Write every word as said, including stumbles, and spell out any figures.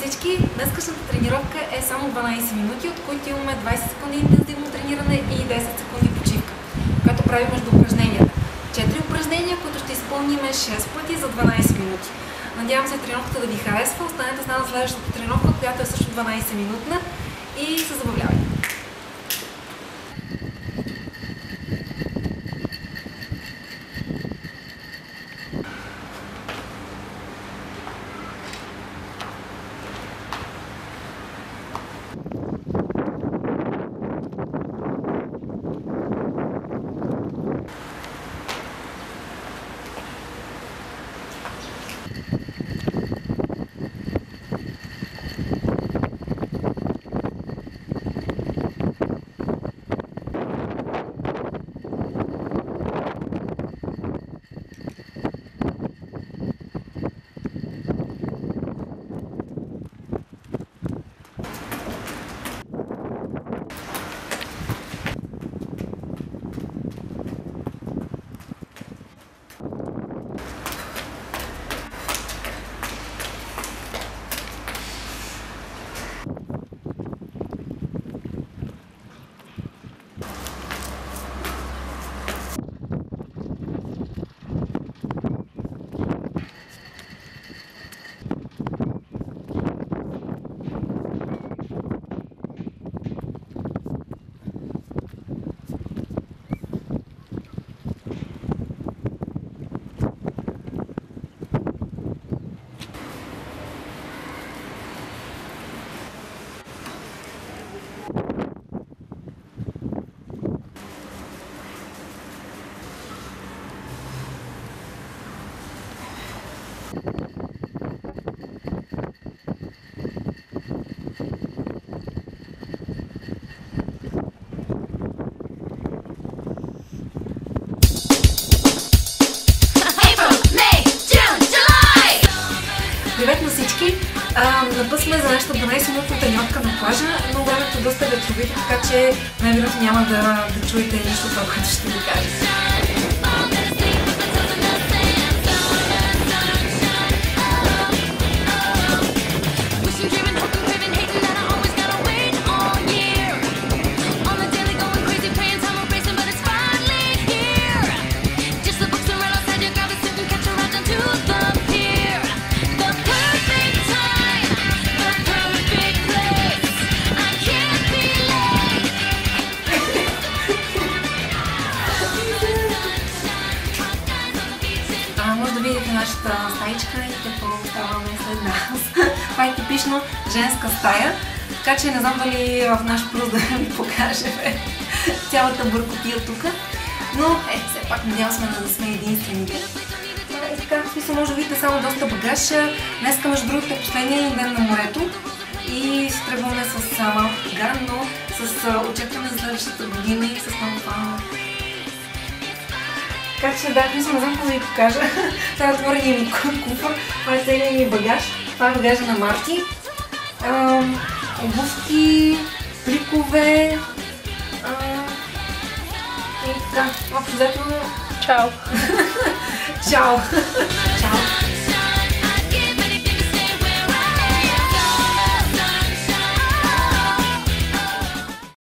всички! Днескашната тренировка е само дванайсет минути, от които имаме двайсет секунди интензивно трениране и десет секунди почивка, която правим между упражненията. четири упражнения, които ще изпълним шест пъти за дванайсет минути. Надявам се тренировката да ви харесва. Останете с нас на следващата тренировка, която е също дванайсет минутна, и се забавлявайте! Привет на всички! На път сме за нашата дванайсет минутна тренировка на плажа, но времето доста е ветровито, така че най-вероятно няма да, да чуете нищо това, което ще ви кажа. Може да видите нашата стаичка и какво ставаме след нас. Това е типично женска стая, така че не знам дали в наш плюс да ви покажем цялата бъркотия тук. Но е, все пак надявам сме да сме единствените. И така, в смисъл, може да видите само доста багаж. Днеска, между другото, е последния ден на морето и се тръгваме с малко тиган, но с очакване за следващата година и с много планове. Така че да, мисля, не знам какво да ви покажа. Това е отворения ми куфър, това е целият ми багаж. Това е багажа на Марти. Обувки, пликове а, и така. Общо взето... Чао! Чао! Чао!